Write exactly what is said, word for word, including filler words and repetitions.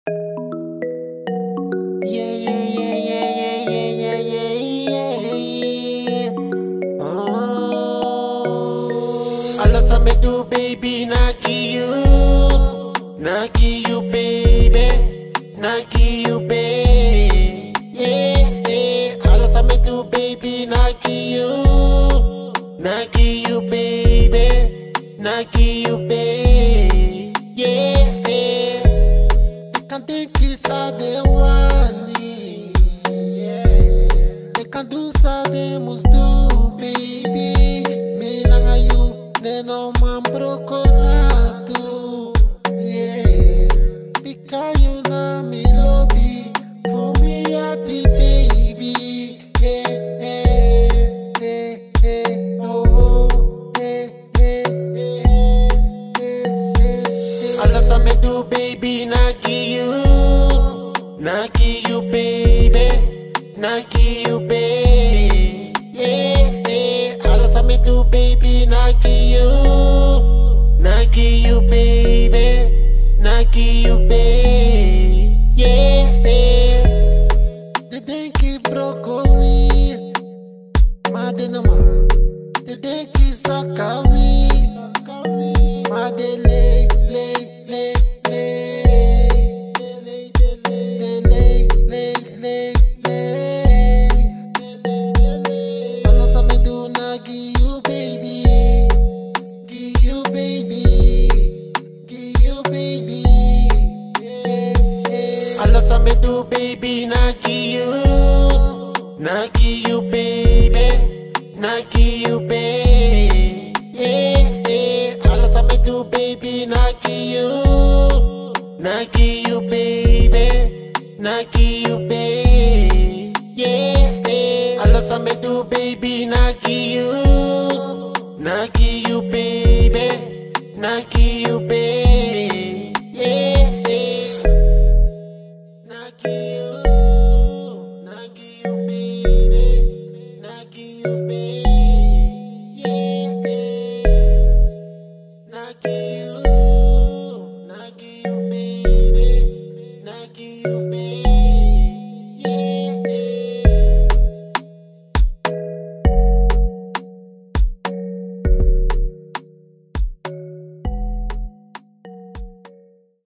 Yeah, yeah, yeah, yeah, yeah, yeah, yeah, yeah, yeah. Oh, all I me do, baby, Naki you, Naki you, baby, Naki you, baby. Yeah, yeah. All I me do, baby, Naki you, Naki you, baby, Naki you, baby. Yeah, yeah. They can think it's all they want. They can do so they must do, baby. Me nanga you, they no man broconatu. Yeah, because you know me lobby for me happy, baby. Yeah, yeah, yeah, yeah, oh, yeah, yeah, yeah, yeah, yeah. All I me do, baby, Naki you, Naki you, baby. Naki you, baby. Yeah, yeah. All I me do, baby, Naki you, Naki you, baby, Naki you, baby. Yeah, yeah. They think he broke on me, Madenama. They think he suck on me, Madele, le, le, le, le, le, le. All I me do, baby, Naki you, Naki you, baby, Naki you, baby. Yeah, yeah. All I me do, baby, Naki you, Naki you, baby, Naki you, baby. Yeah, yeah. All I me do, baby, Naki you, Naki you, baby, Naki.